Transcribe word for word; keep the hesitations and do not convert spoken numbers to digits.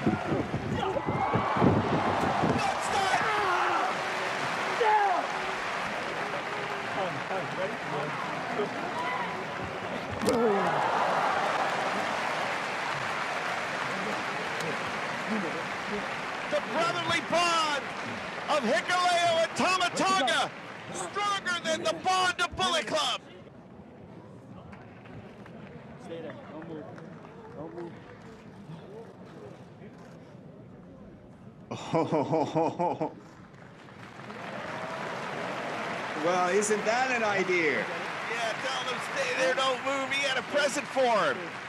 The brotherly bond of Hikuleo and Tama Tonga, stronger than the bond of Bullet Club. Stay there. Don't move. Don't move. Oh. Well, isn't that an idea? Yeah, tell them stay there, don't move. He had a present for him.